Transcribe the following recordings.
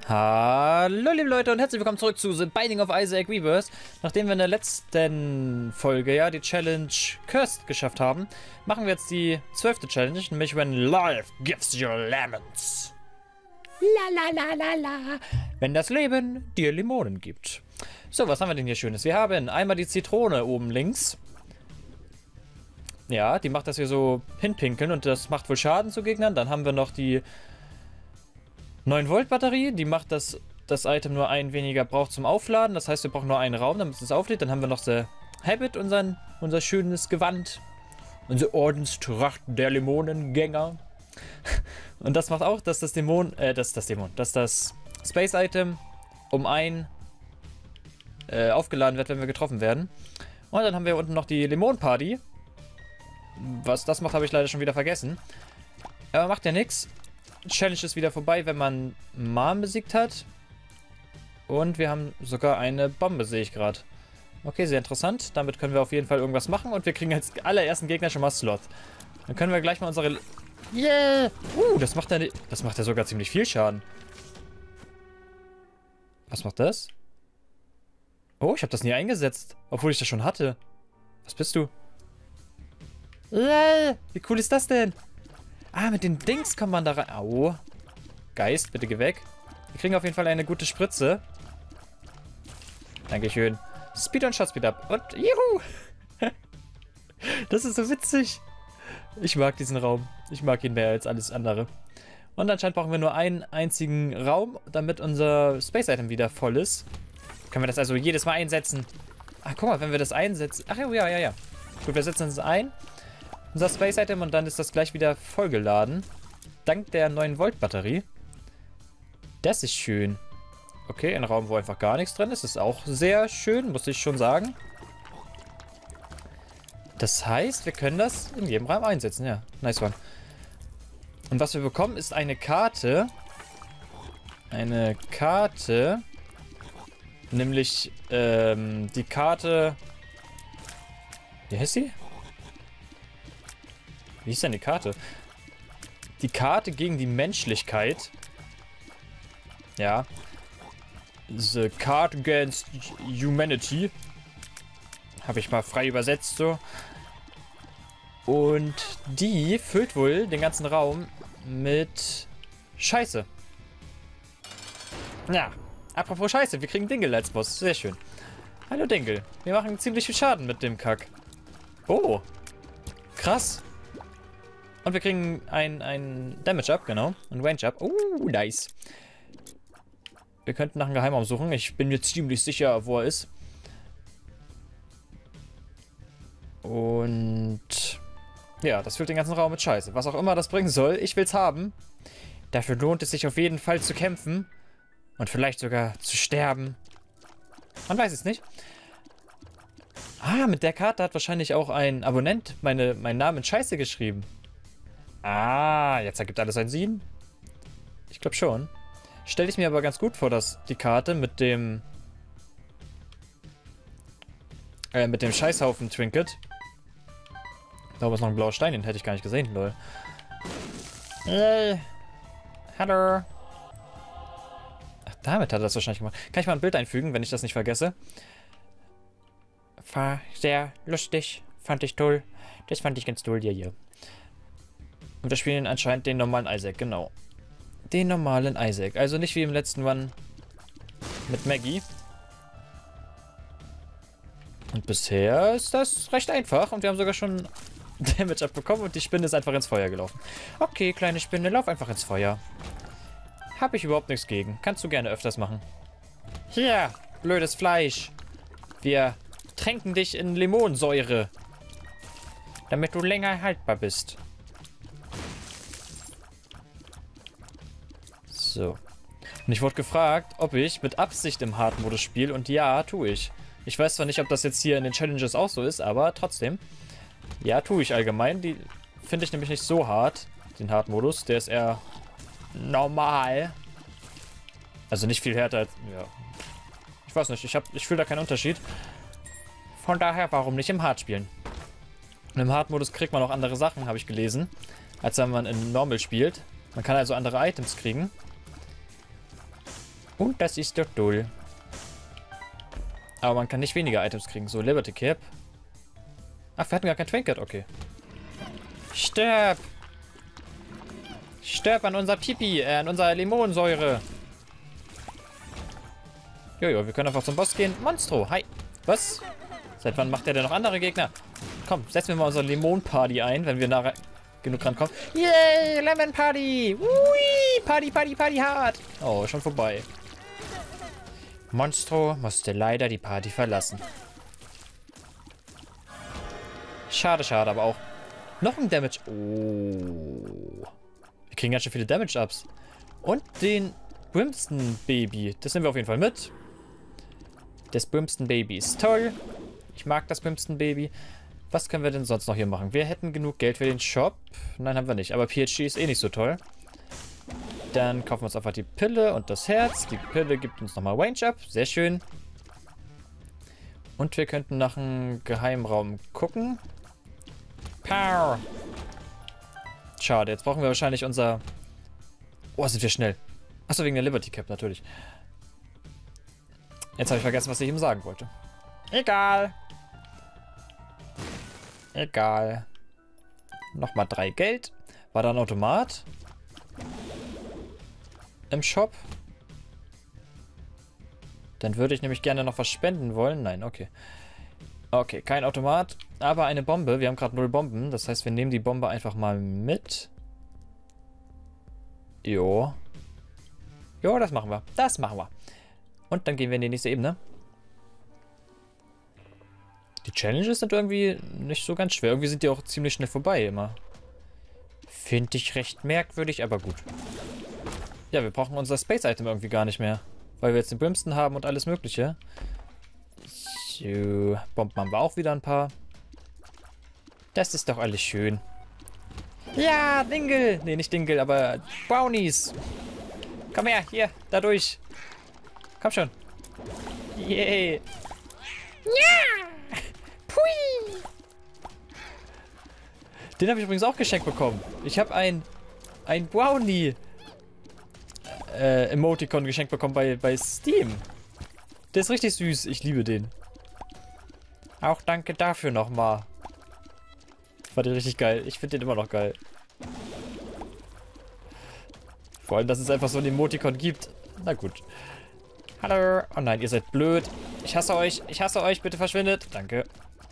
Hallo liebe Leute und herzlich willkommen zurück zu The Binding of Isaac Rebirth. Nachdem wir in der letzten Folge ja die Challenge Cursed geschafft haben, machen wir jetzt die 12. Challenge, nämlich When Life Gives You Lemons. La la la la la. Wenn das Leben dir Limonen gibt. So, was haben wir denn hier Schönes? Wir haben einmal die Zitrone oben links. Ja, die macht, dass wir so hinpinkeln und das macht wohl Schaden zu Gegnern. Dann haben wir noch die 9-Volt-Batterie, die macht, dass das Item nur ein weniger braucht zum Aufladen. Das heißt, wir brauchen nur einen Raum, damit es auflädt. Dann haben wir noch The Habit, unser schönes Gewand. Unsere Ordenstracht der Limonengänger. Und das macht auch, dass das Space-Item um ein aufgeladen wird, wenn wir getroffen werden. Und dann haben wir unten noch die Limon-Party. Was das macht, habe ich leider schon wieder vergessen. Aber macht ja nichts. Challenge ist wieder vorbei, wenn man Mom besiegt hat. Und wir haben sogar eine Bombe, sehe ich gerade. Okay, sehr interessant. Damit können wir auf jeden Fall irgendwas machen. Und wir kriegen als allerersten Gegner schon mal Slot. Dann können wir gleich mal unsere... Yeah! Das macht ja sogar ziemlich viel Schaden. Was macht das? Oh, ich habe das nie eingesetzt. Obwohl ich das schon hatte. Was bist du? Yeah! Wie cool ist das denn? Ah, mit den Dings kommt man da rein. Au. Geist, bitte geh weg. Wir kriegen auf jeden Fall eine gute Spritze. Dankeschön. Speed und Shot Speed up. Und juhu! Das ist so witzig. Ich mag diesen Raum. Ich mag ihn mehr als alles andere. Und anscheinend brauchen wir nur einen einzigen Raum, damit unser Space Item wieder voll ist. Können wir das also jedes Mal einsetzen? Ach, guck mal, wenn wir das einsetzen... Ach ja. Gut, wir setzen es ein. Unser Space Item und dann ist das gleich wieder vollgeladen. Dank der 9-Volt-Batterie. Das ist schön. Okay, ein Raum, wo einfach gar nichts drin ist. Ist auch sehr schön, muss ich schon sagen. Das heißt, wir können das in jedem Raum einsetzen. Ja, nice one. Und was wir bekommen, ist eine Karte. Eine Karte. Nämlich die Karte... Wie heißt sie? Wie ist denn die Karte? Die Karte gegen die Menschlichkeit. Ja. The Card Against Humanity. Habe ich mal frei übersetzt so. Und die füllt wohl den ganzen Raum mit Scheiße. Ja. Apropos Scheiße, wir kriegen Dingle als Boss. Sehr schön. Hallo Dingle. Wir machen ziemlich viel Schaden mit dem Kack. Oh. Krass. Und wir kriegen ein Damage-Up, genau. Ein Range-Up. Nice. Wir könnten nach einem Geheimraum suchen. Ich bin mir ziemlich sicher, wo er ist. Und... ja, das füllt den ganzen Raum mit Scheiße. Was auch immer das bringen soll, ich will's haben. Dafür lohnt es sich auf jeden Fall zu kämpfen. Und vielleicht sogar zu sterben. Man weiß es nicht. Ah, mit der Karte hat wahrscheinlich auch ein Abonnent meinen Namen in Scheiße geschrieben. Ah, jetzt ergibt alles einen Sinn. Ich glaube schon. Stelle ich mir aber ganz gut vor, dass die Karte mit dem Scheißhaufen Trinket. Da ist noch ein blauer Stein, den hätte ich gar nicht gesehen, lol. Hallo. Ach, damit hat er das wahrscheinlich gemacht. Kann ich mal ein Bild einfügen, wenn ich das nicht vergesse? War sehr lustig. Fand ich toll. Das fand ich ganz toll, hier. Und wir spielen anscheinend den normalen Isaac, genau. Den normalen Isaac. Also nicht wie im letzten One mit Maggie. Und bisher ist das recht einfach. Und wir haben sogar schon Damage abbekommen und die Spinne ist einfach ins Feuer gelaufen. Okay, kleine Spinne, lauf einfach ins Feuer. Hab ich überhaupt nichts gegen. Kannst du gerne öfters machen. Hier, blödes Fleisch. Wir tränken dich in Limonsäure. Damit du länger haltbar bist. So. Und ich wurde gefragt, ob ich mit Absicht im Hard-Modus spiele. Und ja, tue ich. Ich weiß zwar nicht, ob das jetzt hier in den Challenges auch so ist, aber trotzdem. Ja, tue ich allgemein. Die finde ich nämlich nicht so hart, den Hard-Modus. Der ist eher normal. Also nicht viel härter als... ja. Ich weiß nicht, ich fühle da keinen Unterschied. Von daher, warum nicht im Hard spielen? Und im Hard-Modus kriegt man auch andere Sachen, habe ich gelesen, als wenn man in Normal spielt. Man kann also andere Items kriegen. Und das ist doch toll. Aber man kann nicht weniger Items kriegen. So, Liberty Cap. Ach, wir hatten gar kein Trinket. Okay. Stirb! Stirb an unser Pipi, an unserer Limonensäure. Jojo, wir können einfach zum Boss gehen. Monstro, hi. Was? Seit wann macht der denn noch andere Gegner? Komm, setzen wir mal unsere Lemon-Party ein, wenn wir nachher genug rankommen. Yay, Lemon Party! Ui, Party, Party, Party hart! Oh, schon vorbei. Monstro musste leider die Party verlassen. Schade, schade, aber auch noch ein Damage. Oh. Wir kriegen ganz schön viele Damage-Ups. Und den Brimstone Baby. Das nehmen wir auf jeden Fall mit. Das Brimstone Baby ist toll. Ich mag das Brimstone Baby. Was können wir denn sonst noch hier machen? Wir hätten genug Geld für den Shop. Nein, haben wir nicht. Aber PhD ist eh nicht so toll. Dann kaufen wir uns einfach die Pille und das Herz. Die Pille gibt uns nochmal Range up. Sehr schön. Und wir könnten nach einem Geheimraum gucken. Pow! Schade, jetzt brauchen wir wahrscheinlich unser... Oh, sind wir schnell. Achso, wegen der Liberty Cap natürlich. Jetzt habe ich vergessen, was ich ihm sagen wollte. Egal. Egal. Nochmal 3 Geld. War da ein Automat? Im Shop? Dann würde ich nämlich gerne noch was spenden wollen. Nein, okay. Okay, kein Automat, aber eine Bombe. Wir haben gerade 0 Bomben. Das heißt, wir nehmen die Bombe einfach mal mit. Jo. Jo, das machen wir. Das machen wir. Und dann gehen wir in die nächste Ebene. Die Challenges sind irgendwie nicht so ganz schwer. Irgendwie sind die auch ziemlich schnell vorbei immer. Finde ich recht merkwürdig, aber gut. Ja, wir brauchen unser Space-Item irgendwie gar nicht mehr. Weil wir jetzt den Brimstone haben und alles mögliche. So, Bomben haben wir auch wieder ein paar. Das ist doch alles schön. Ja, Dingle! Nee, nicht Dingle, aber Brownies. Komm her, hier, da durch. Komm schon. Yay. Ja! Pui! Den habe ich übrigens auch geschenkt bekommen. Ich habe ein Brownie Emoticon geschenkt bekommen bei Steam. Der ist richtig süß. Ich liebe den. Auch danke dafür nochmal. War der richtig geil. Ich finde den immer noch geil. Vor allem, dass es einfach so ein Emoticon gibt. Na gut. Hallo. Oh nein, ihr seid blöd. Ich hasse euch. Ich hasse euch. Bitte verschwindet. Danke.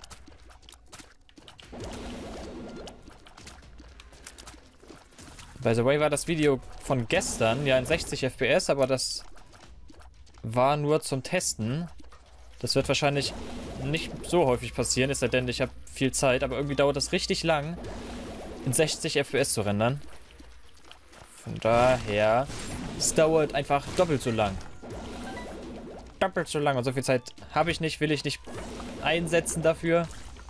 By the way war das Video von gestern ja in 60 FPS, aber das war nur zum Testen. Das wird wahrscheinlich nicht so häufig passieren, es sei denn, ich habe viel Zeit, aber irgendwie dauert das richtig lang, in 60 FPS zu rendern. Von daher, es dauert einfach doppelt so lang. Doppelt so lang und so viel Zeit habe ich nicht, will ich nicht einsetzen dafür.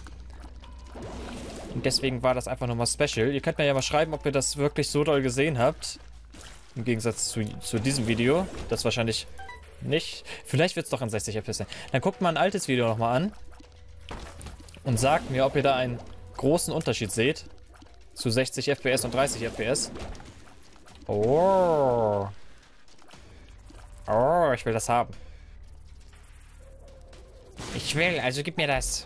Und deswegen war das einfach nochmal special. Ihr könnt mir ja mal schreiben, ob ihr das wirklich so doll gesehen habt. Im Gegensatz zu diesem Video. Das wahrscheinlich nicht. Vielleicht wird es doch in 60 FPS sein. Dann guckt mal ein altes Video nochmal an. Und sagt mir, ob ihr da einen großen Unterschied seht. Zu 60 FPS und 30 FPS. Oh. Oh, ich will das haben. Ich will, also gib mir das.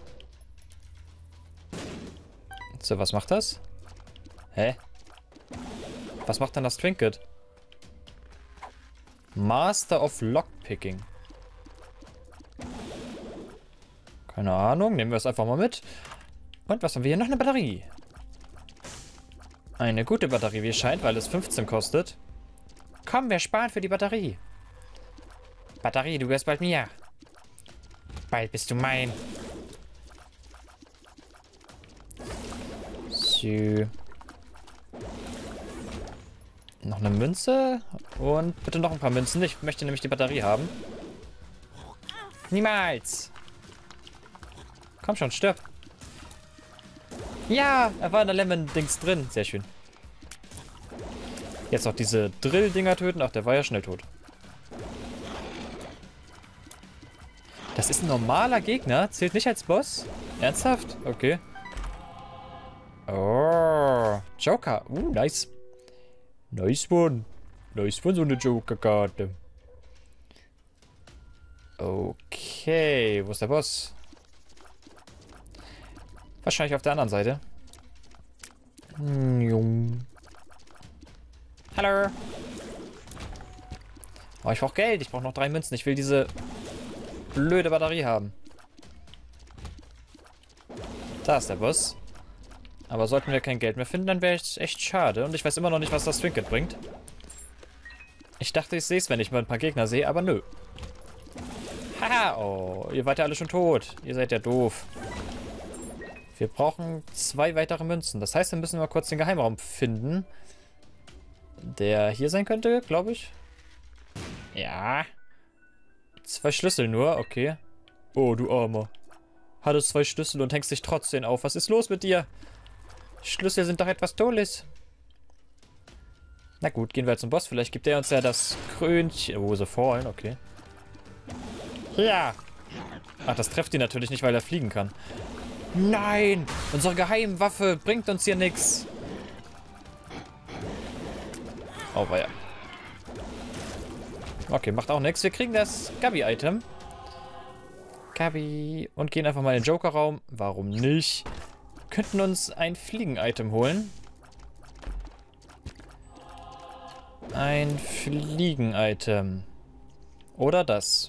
So, was macht das? Hä? Was macht denn das Trinket? Master of Lockpicking. Keine Ahnung, nehmen wir es einfach mal mit. Und was haben wir hier? Noch eine Batterie. Eine gute Batterie, wie es scheint, weil es 15 kostet. Komm, wir sparen für die Batterie. Batterie, du wirst bald mir. Bald bist du mein. So. Noch eine Münze. Und bitte noch ein paar Münzen. Ich möchte nämlich die Batterie haben. Niemals. Komm schon, stirb. Ja, er war in der Lemon-Dings drin. Sehr schön. Jetzt noch diese Drill-Dinger töten. Ach, der war ja schnell tot. Das ist ein normaler Gegner. Zählt nicht als Boss? Ernsthaft? Okay. Oh, Joker. Nice. Nice one. Nice one, so eine Joker-Karte. Okay, wo ist der Boss? Wahrscheinlich auf der anderen Seite. Hallo. Oh, ich brauche Geld. Ich brauche noch 3 Münzen. Ich will diese blöde Batterie haben. Da ist der Boss. Aber sollten wir kein Geld mehr finden, dann wäre es echt schade. Und ich weiß immer noch nicht, was das Trinket bringt. Ich dachte, ich sehe es, wenn ich mal ein paar Gegner sehe, aber nö. Haha, oh, ihr seid ja alle schon tot. Ihr seid ja doof. Wir brauchen 2 weitere Münzen. Das heißt, wir müssen mal kurz den Geheimraum finden. Der hier sein könnte, glaube ich. Ja. 2 Schlüssel nur, okay. Oh, du Armer. Hattest 2 Schlüssel und hängst dich trotzdem auf. Was ist los mit dir? Schlüssel sind doch etwas Tolles. Na gut, gehen wir zum Boss. Vielleicht gibt er uns ja das Krönchen. Oh, so Fallen, okay. Ja. Ach, das trifft ihn natürlich nicht, weil er fliegen kann. Nein! Unsere Geheimwaffe bringt uns hier nichts. Oh, weia. Okay, macht auch nichts. Wir kriegen das Gabi-Item. Gabi. Und gehen einfach mal in den Joker-Raum. Warum nicht? Könnten uns ein Fliegen-Item holen. Ein Fliegen-Item. Oder das.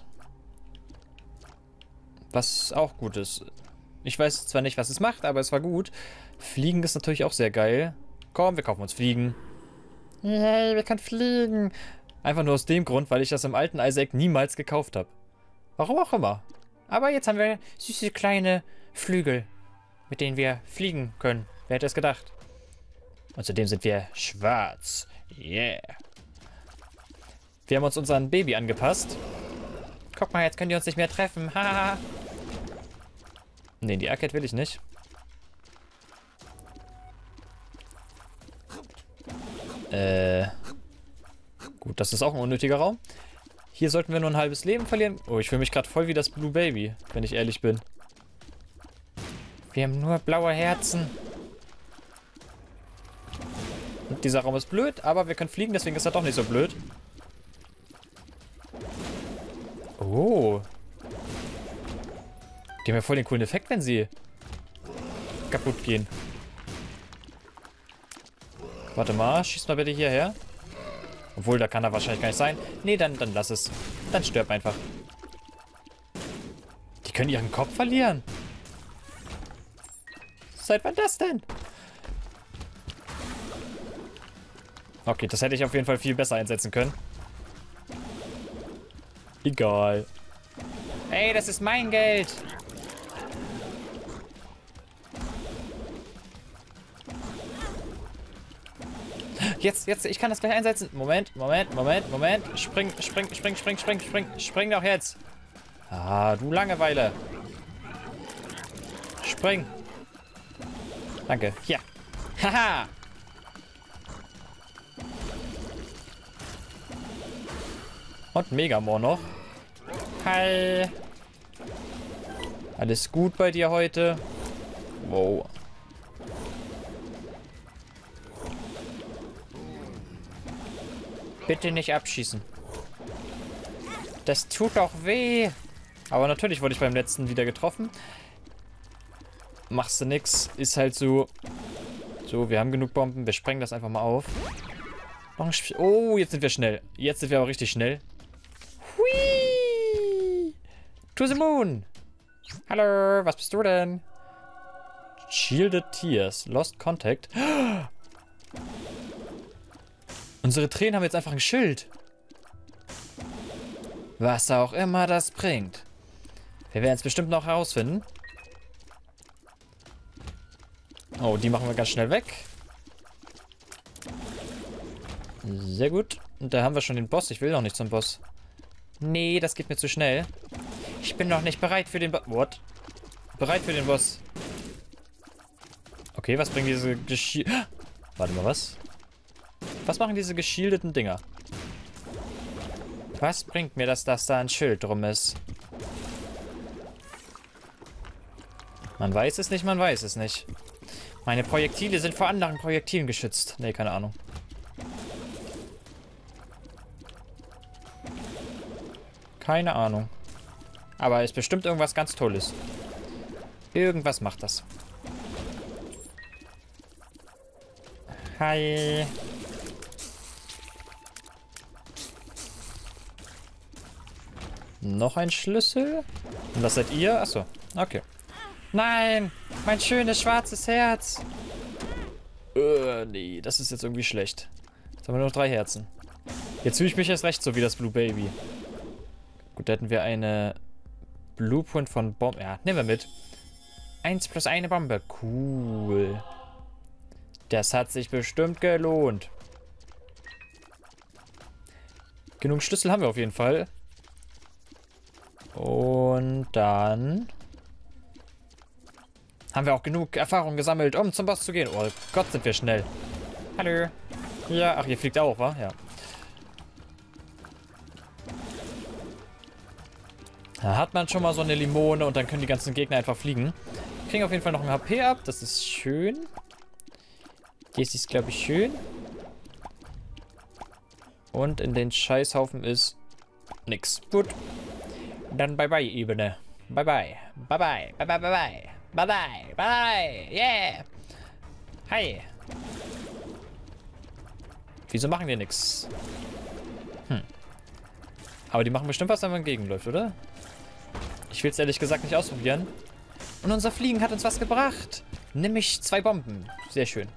Was auch gut ist. Ich weiß zwar nicht, was es macht, aber es war gut. Fliegen ist natürlich auch sehr geil. Komm, wir kaufen uns Fliegen. Yay, wir können fliegen. Einfach nur aus dem Grund, weil ich das im alten Isaac niemals gekauft habe. Warum auch immer. Aber jetzt haben wir süße kleine Flügel, mit denen wir fliegen können. Wer hätte es gedacht? Und zudem sind wir schwarz. Yeah. Wir haben uns unseren Baby angepasst. Guck mal, jetzt können die uns nicht mehr treffen. Haha. Ne, die Arcade will ich nicht. Gut, das ist auch ein unnötiger Raum. Hier sollten wir nur ein halbes Leben verlieren. Oh, ich fühle mich gerade voll wie das Blue Baby, wenn ich ehrlich bin. Wir haben nur blaue Herzen. Und dieser Raum ist blöd, aber wir können fliegen, deswegen ist er doch nicht so blöd. Oh. Die haben ja voll den coolen Effekt, wenn sie kaputt gehen. Warte mal, schieß mal bitte hierher. Obwohl, da kann er wahrscheinlich gar nicht sein. Nee, dann lass es. Dann stirb einfach. Die können ihren Kopf verlieren. Seit wann das denn? Okay, das hätte ich auf jeden Fall viel besser einsetzen können. Egal. Ey, das ist mein Geld. Jetzt, ich kann das gleich einsetzen. Moment. Spring doch jetzt. Ah, du Langeweile. Spring. Danke. Hier. Haha. Und Megamore noch. Hi. Alles gut bei dir heute? Wow. Bitte nicht abschießen. Das tut doch weh. Aber natürlich wurde ich beim letzten wieder getroffen. Machst du nix. Ist halt so. So, wir haben genug Bomben. Wir sprengen das einfach mal auf. Noch ein oh, jetzt sind wir schnell. Jetzt sind wir aber richtig schnell. Hui! To the moon! Hallo, was bist du denn? Shielded Tears. Lost Contact. Unsere Tränen haben jetzt einfach ein Schild. Was auch immer das bringt. Wir werden es bestimmt noch herausfinden. Oh, die machen wir ganz schnell weg. Sehr gut. Und da haben wir schon den Boss. Ich will noch nicht zum Boss. Nee, das geht mir zu schnell. Ich bin noch nicht bereit für den Boss. What? Bereit für den Boss. Okay, was bringen diese Warte mal, was? Was machen diese geschildeten Dinger? Was bringt mir das, dass da ein Schild drum ist? Man weiß es nicht, man weiß es nicht. Meine Projektile sind vor anderen Projektilen geschützt. Nee, keine Ahnung. Keine Ahnung. Aber ist bestimmt irgendwas ganz Tolles. Irgendwas macht das. Hi. Noch ein Schlüssel? Und das seid ihr? Achso, okay. Nein, mein schönes schwarzes Herz. Nee, das ist jetzt irgendwie schlecht. Jetzt haben wir nur noch 3 Herzen. Jetzt fühle ich mich erst recht so wie das Blue Baby. Gut, da hätten wir eine Blueprint von Bombe. Ja, nehmen wir mit. 1 plus eine Bombe. Cool. Das hat sich bestimmt gelohnt. Genug Schlüssel haben wir auf jeden Fall. Und dann haben wir auch genug Erfahrung gesammelt, um zum Boss zu gehen. Oh Gott, sind wir schnell. Hallo. Ja, ach, ihr fliegt auch, wa? Ja. Da hat man schon mal so eine Limone und dann können die ganzen Gegner einfach fliegen. Wir kriegen auf jeden Fall noch ein HP ab. Das ist schön. Das ist, glaube ich, schön. Und in den Scheißhaufen ist nix. Gut. Dann bye-bye, Ebene. Bye-bye. Bye-bye. Bye-bye. Bye-bye. Bye-bye. Bye. Yeah. Hi. Wieso machen die nix? Aber die machen bestimmt was, wenn man entgegenläuft, oder? Ich will es ehrlich gesagt nicht ausprobieren. Und unser Fliegen hat uns was gebracht. Nämlich 2 Bomben. Sehr schön.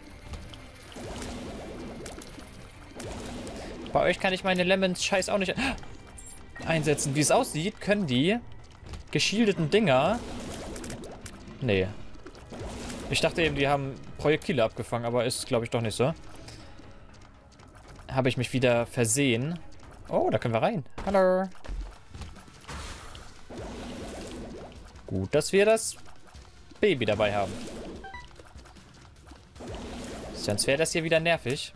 Bei euch kann ich meine Lemons-Scheiß auch nicht einsetzen. Wie es aussieht, können die geschildeten Dinger... Nee. Ich dachte eben, die haben Projektile abgefangen, aber ist, glaube ich, doch nicht so. Habe ich mich wieder versehen. Oh, da können wir rein. Hallo. Gut, dass wir das Baby dabei haben. Sonst wäre das hier wieder nervig.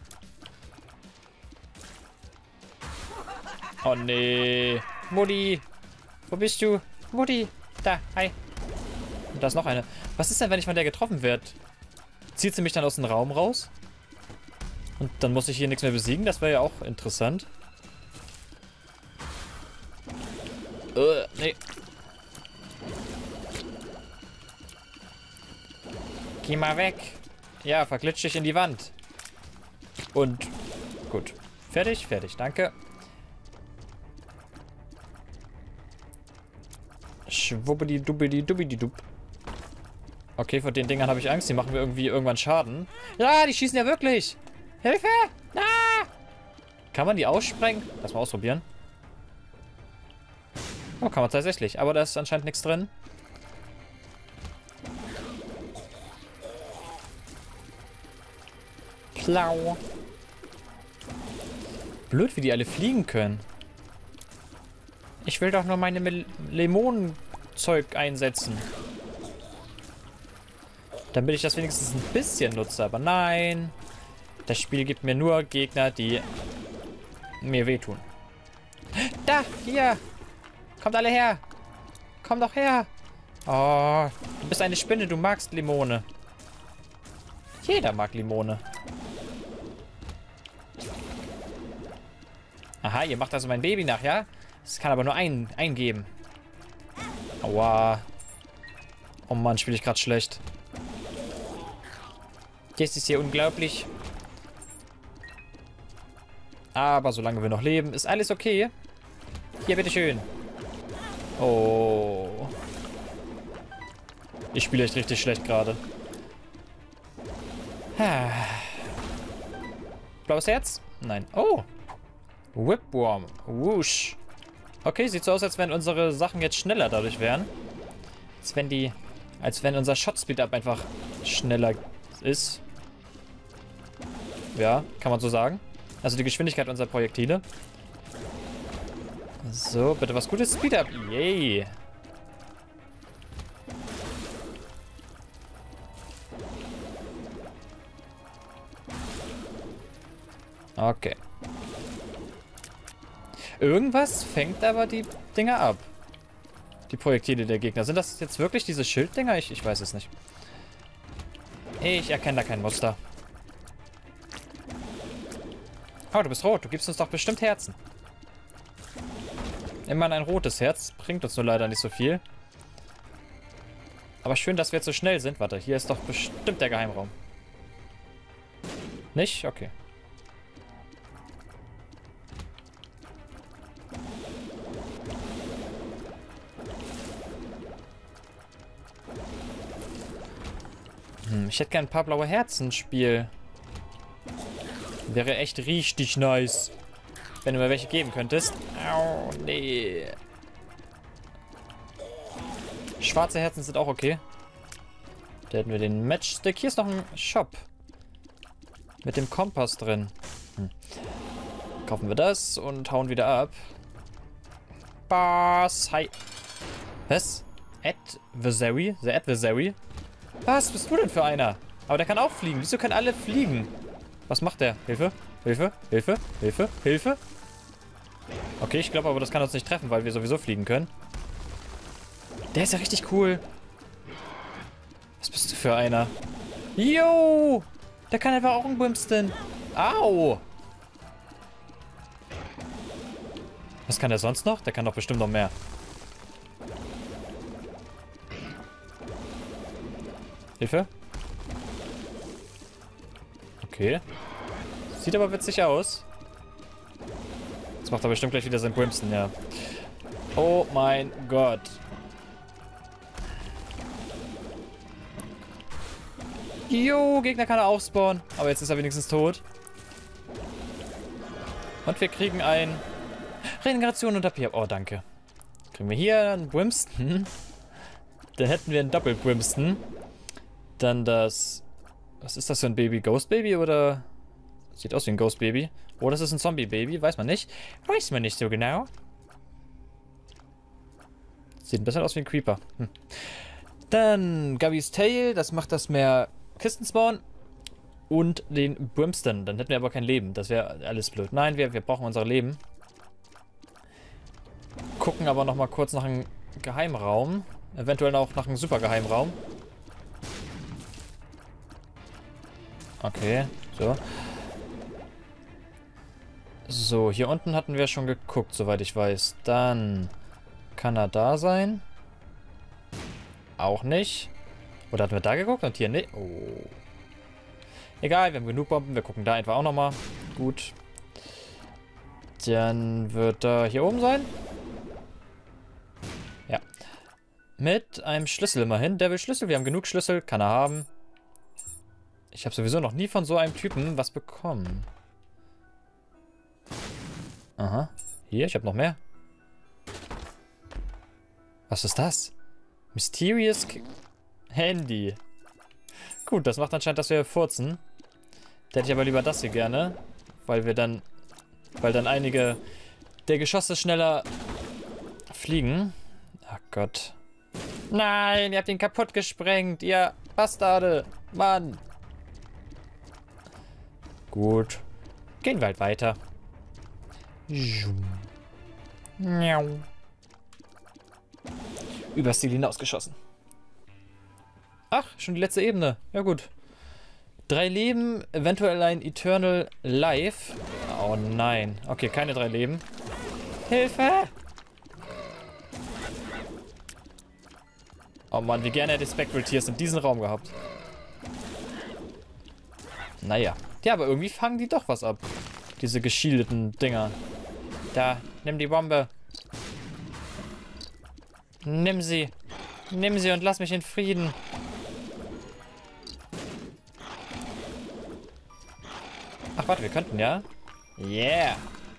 Oh nee. Mutti. Wo bist du? Mutti. Da, hi. Und da ist noch eine. Was ist denn, wenn ich von der getroffen werde? Zieht sie mich dann aus dem Raum raus? Und dann muss ich hier nichts mehr besiegen? Das wäre ja auch interessant. Nee. Geh mal weg. Ja, verglitsch dich in die Wand. Und gut. Fertig, fertig. Danke. Schwubbidi dubbidi dubbidi dub. Okay, vor den Dingern habe ich Angst. Die machen mir irgendwie irgendwann Schaden. Ja, die schießen ja wirklich. Hilfe! Ah! Kann man die aussprengen? Lass mal ausprobieren. Oh, kann man tatsächlich. Aber da ist anscheinend nichts drin. Plau. Blöd, wie die alle fliegen können. Ich will doch nur meine Limonenzeug einsetzen. Damit ich das wenigstens ein bisschen nutze. Aber nein. Das Spiel gibt mir nur Gegner, die mir wehtun. Da, hier. Kommt alle her. Komm doch her. Oh, du bist eine Spinne. Du magst Limone. Jeder mag Limone. Aha, ihr macht also mein Baby nach, ja? Es kann aber nur einen geben. Aua. Oh Mann, spiele ich gerade schlecht. Das ist hier unglaublich. Aber solange wir noch leben, ist alles okay. Hier, bitteschön. Oh. Ich spiele echt richtig schlecht gerade. Blaues Herz? Nein. Oh. Whipworm. Whoosh. Okay, sieht so aus, als wenn unsere Sachen jetzt schneller dadurch wären. Als wenn unser Shot-Speed-Up einfach schneller ist. Ja, kann man so sagen. Also die Geschwindigkeit unserer Projektile. So, bitte was Gutes. Speed-Up. Yay. Okay. Irgendwas fängt aber die Dinger ab. Die Projektile der Gegner. Sind das jetzt wirklich diese Schilddinger? Ich weiß es nicht. Ich erkenne da kein Muster. Oh, du bist rot. Du gibst uns doch bestimmt Herzen. Immerhin ein rotes Herz. Bringt uns nur leider nicht so viel. Aber schön, dass wir jetzt so schnell sind. Warte, hier ist doch bestimmt der Geheimraum. Nicht? Okay. Ich hätte gern ein paar blaue Herzen Spiel. Wäre echt richtig nice. Wenn du mir welche geben könntest. Au, nee. Schwarze Herzen sind auch okay. Da hätten wir den Matchstick. Hier ist noch ein Shop. Mit dem Kompass drin. Kaufen wir das und hauen wieder ab. Boss, hi. Was? Adversary? The Adversary? Was bist du denn für einer? Aber der kann auch fliegen. Wieso können alle fliegen? Was macht der? Hilfe? Hilfe? Hilfe? Hilfe? Hilfe? Okay, ich glaube aber, das kann uns nicht treffen, weil wir sowieso fliegen können. Der ist ja richtig cool. Was bist du für einer? Yo! Der kann einfach auch ein Brimston. Au! Was kann der sonst noch? Der kann doch bestimmt noch mehr. Hilfe? Okay. Sieht aber witzig aus. Jetzt macht er bestimmt gleich wieder sein Brimston, ja. Oh mein Gott. Jo, Gegner kann er auch spawnen. Aber jetzt ist er wenigstens tot. Und wir kriegen ein Regeneration unter Pier. Oh, danke. Kriegen wir hier einen Brimston. Dann hätten wir einen Doppel-Brimston. Dann das... Was ist das für ein Baby? Ghost Baby oder... Sieht aus wie ein Ghost Baby. Oder das ist ein Zombie Baby. Weiß man nicht. Weiß man nicht so genau. Sieht ein bisschen aus wie ein Creeper. Dann Gabby's Tail. Das macht das mehr Kisten-Spawn. Und den Brimston. Dann hätten wir aber kein Leben. Das wäre alles blöd. Nein, wir brauchen unser Leben. Gucken aber noch mal kurz nach einem Geheimraum. Eventuell auch nach einem super Geheimraum. Okay, so. So, hier unten hatten wir schon geguckt, soweit ich weiß. Dann kann er da sein. Auch nicht. Oder hatten wir da geguckt und hier nicht? Oh. Egal, wir haben genug Bomben. Wir gucken da einfach auch nochmal. Gut. Dann wird er hier oben sein. Ja. Mit einem Schlüssel immerhin. Der will Schlüssel. Wir haben genug Schlüssel. Kann er haben. Ich habe sowieso noch nie von so einem Typen was bekommen. Aha. Hier, ich habe noch mehr. Was ist das? Mysterious Handy. Gut, das macht anscheinend, dass wir furzen. Da hätte ich aber lieber das hier gerne. Weil dann einige der Geschosse schneller fliegen. Ach Gott. Nein, ihr habt ihn kaputt gesprengt, ihr Bastarde. Mann. Gut. Gehen wir halt weiter. Übers Ziel hinausgeschossen. Ach, schon die letzte Ebene. Ja gut. 3 Leben, eventuell ein Eternal Life. Oh nein. Okay, keine 3 Leben. Hilfe! Oh Mann, wie gerne hätte ich Spectral Tears in diesem Raum gehabt. Naja. Ja, aber irgendwie fangen die doch was ab. Diese geschildeten Dinger. Da, nimm die Bombe. Nimm sie. Nimm sie und lass mich in Frieden. Ach, warte, wir könnten ja. Yeah.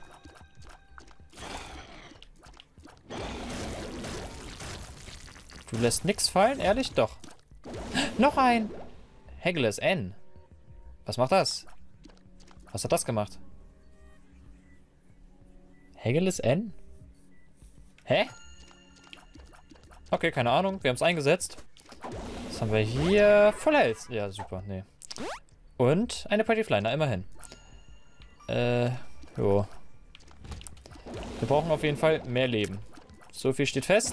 Du lässt nichts fallen? Ehrlich? Doch. Noch ein. Hagless N. Was macht das? Was hat das gemacht? Hagless N? Hä? Okay, keine Ahnung. Wir haben es eingesetzt. Was haben wir hier? Voll Health. Ja, super. Nee. Und eine Pretty Fly. Na, immerhin. Jo. Wir brauchen auf jeden Fall mehr Leben. So viel steht fest.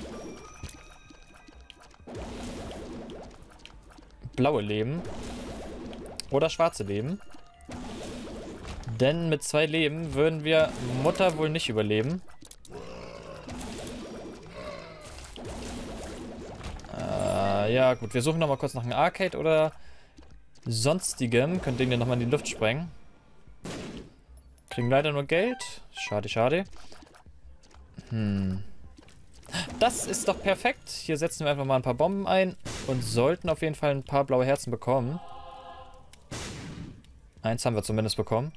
Blaue Leben. Oder schwarze Leben. Denn mit 2 Leben würden wir Mutter wohl nicht überleben. Naja, gut. Wir suchen nochmal kurz nach einem Arcade oder sonstigem. Können den nochmal in die Luft sprengen. Kriegen leider nur Geld. Schade, schade. Das ist doch perfekt. Hier setzen wir einfach mal ein paar Bomben ein und sollten auf jeden Fall ein paar blaue Herzen bekommen. Eins haben wir zumindest bekommen.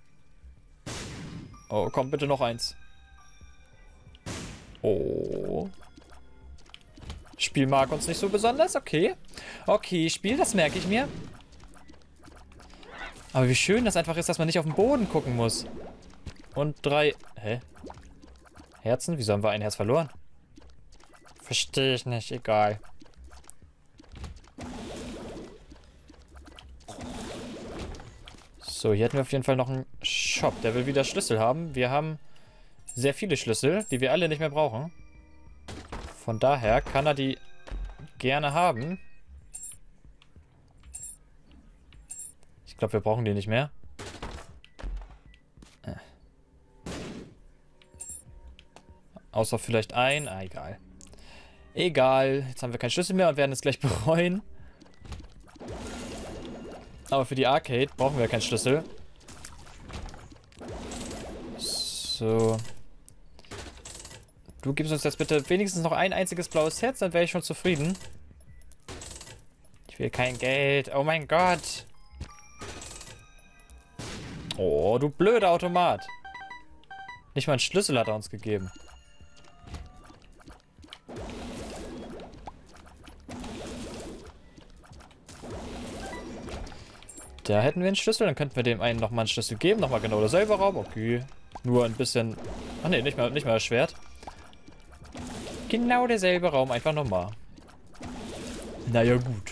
Oh, komm, bitte noch eins. Oh. Spiel mag uns nicht so besonders. Okay. Okay, Spiel, das merke ich mir. Aber wie schön das einfach ist, dass man nicht auf den Boden gucken muss. Und 3... Hä? Herzen? Wieso haben wir ein Herz verloren? Verstehe ich nicht. Egal. So, hier hätten wir auf jeden Fall noch einen Shop. Der will wieder Schlüssel haben. Wir haben sehr viele Schlüssel, die wir alle nicht mehr brauchen. Von daher kann er die gerne haben. Ich glaube, wir brauchen die nicht mehr. Außer vielleicht ein. Ah, egal. Egal. Jetzt haben wir keinen Schlüssel mehr und werden es gleich bereuen. Aber für die Arcade brauchen wir keinen Schlüssel. So. Du gibst uns jetzt bitte wenigstens noch ein einziges blaues Herz, dann wäre ich schon zufrieden. Ich will kein Geld. Oh mein Gott. Oh, du blöder Automat. Nicht mal einen Schlüssel hat er uns gegeben. Da hätten wir einen Schlüssel, dann könnten wir dem einen nochmal einen Schlüssel geben. Nochmal genau derselbe Raum. Okay. Nur ein bisschen... Ach ne, nicht mal das Schwert. Genau derselbe Raum, einfach nochmal. Naja, gut.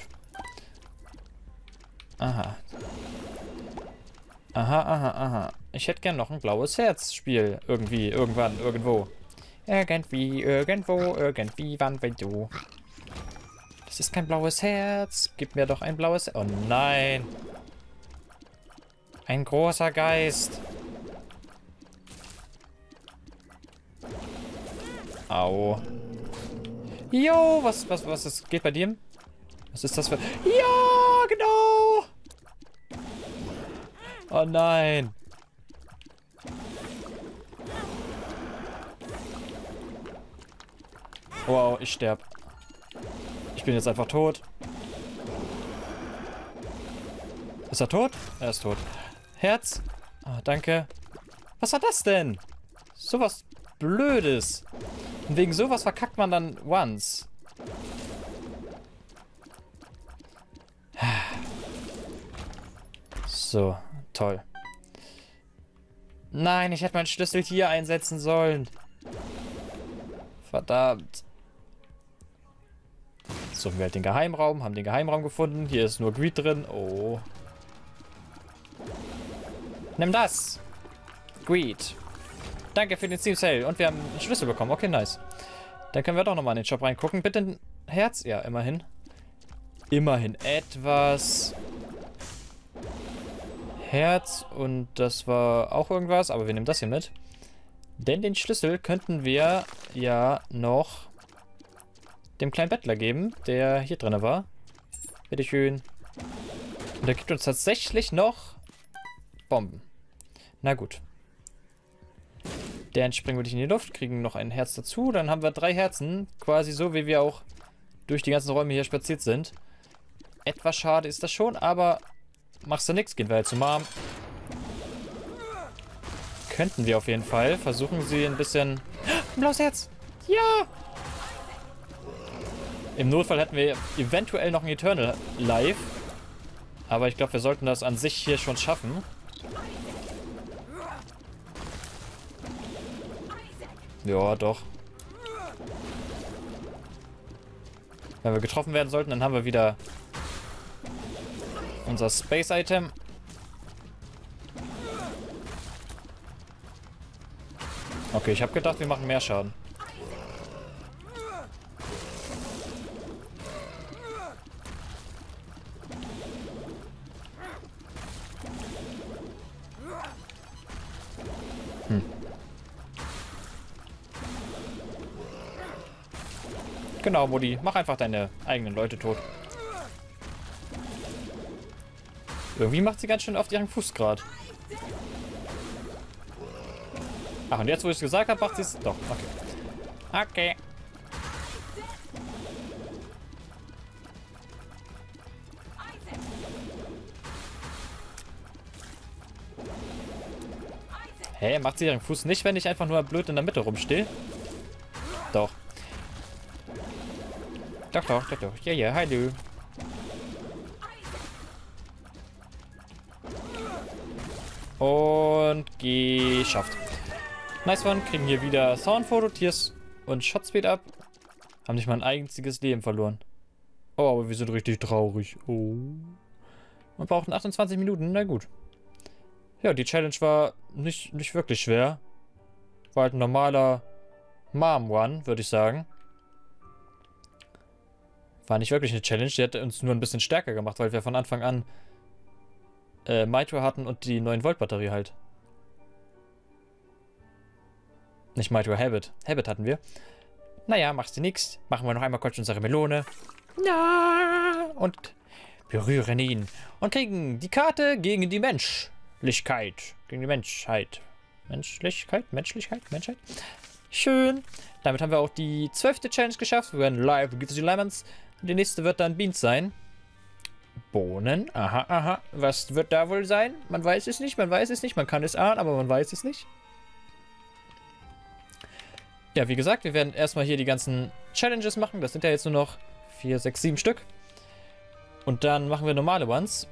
Aha. Aha, aha, aha. Ich hätte gern noch ein blaues Herzspiel. Irgendwie, irgendwann, irgendwo. Irgendwie, irgendwo, irgendwie, wann, wenn du. Das ist kein blaues Herz. Gib mir doch ein blaues Herz. Oh nein. Ein großer Geist. Au. Jo, was ist, geht bei dir? Was ist das für... Ja, genau. Oh nein. Wow, ich sterb. Ich bin jetzt einfach tot. Ist er tot? Er ist tot. Herz. Ah, danke. Was war das denn? Sowas Blödes. Und wegen sowas verkackt man dann once. So, toll. Nein, ich hätte meinen Schlüssel hier einsetzen sollen. Verdammt. Suchen wir halt den Geheimraum, haben den Geheimraum gefunden. Hier ist nur Greed drin. Oh. Nimm das. Greed. Danke für den Steam Sale. Und wir haben einen Schlüssel bekommen. Okay, nice. Dann können wir doch nochmal in den Shop reingucken. Bitte ein Herz. Ja, immerhin. Immerhin etwas. Herz. Und das war auch irgendwas. Aber wir nehmen das hier mit. Denn den Schlüssel könnten wir ja noch dem kleinen Bettler geben, der hier drin war. Bitteschön. Und der gibt uns tatsächlich noch Bomben. Na gut. Dann springen wir dich in die Luft, kriegen noch ein Herz dazu. Dann haben wir 3 Herzen. Quasi so, wie wir auch durch die ganzen Räume hier spaziert sind. Etwas schade ist das schon, aber machst du nichts. Gehen wir halt zu Mom. Könnten wir auf jeden Fall. Versuchen sie ein bisschen... Ein blaues Herz! Ja! Im Notfall hätten wir eventuell noch ein Eternal Life. Aber ich glaube, wir sollten das an sich hier schon schaffen. Ja, doch. Wenn wir getroffen werden sollten, dann haben wir wieder unser Space-Item. Okay, ich habe gedacht, wir machen mehr Schaden. Genau, Mutti. Mach einfach deine eigenen Leute tot. Irgendwie macht sie ganz schön auf ihren Fuß gerade. Ach, und jetzt, wo ich es gesagt habe, macht sie es doch. Okay. Okay. Hä, macht sie ihren Fuß nicht, wenn ich einfach nur blöd in der Mitte rumstehe? Doch. Doch. Ja, ja, hallo. Und geschafft. Nice one. Kriegen hier wieder Soundphoto, Tiers und Shotspeed ab. Haben nicht mal ein einziges Leben verloren. Oh, aber wir sind richtig traurig. Oh. Wir brauchten 28 Minuten. Na gut. Ja, die Challenge war nicht wirklich schwer. War halt ein normaler Mom-One, würde ich sagen. War nicht wirklich eine Challenge. Die hat uns nur ein bisschen stärker gemacht, weil wir von Anfang an Mitro hatten und die 9-Volt-Batterie halt. Nicht Mitro, Habit. Habit hatten wir. Naja, machst du nix. Machen wir noch einmal kurz unsere Melone. Ja, und berühren ihn. Und kriegen die Karte gegen die Menschlichkeit. Gegen die Menschheit. Menschlichkeit? Menschheit? Schön. Damit haben wir auch die 12. Challenge geschafft. Wir werden live. Gibt es die Lemons. Die nächste wird dann Beans sein. Bohnen. Aha. Was wird da wohl sein? Man weiß es nicht. Man kann es ahnen, aber man weiß es nicht. Ja, wie gesagt, wir werden erstmal hier die ganzen Challenges machen. Das sind ja jetzt nur noch 4, 6, 7 Stück. Und dann machen wir normale Ones.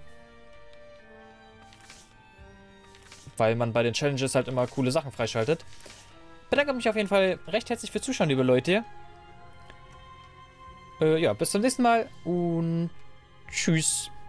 Weil man bei den Challenges halt immer coole Sachen freischaltet. Bedanke mich auf jeden Fall recht herzlich fürs Zuschauen, liebe Leute. Ja, bis zum nächsten Mal und tschüss.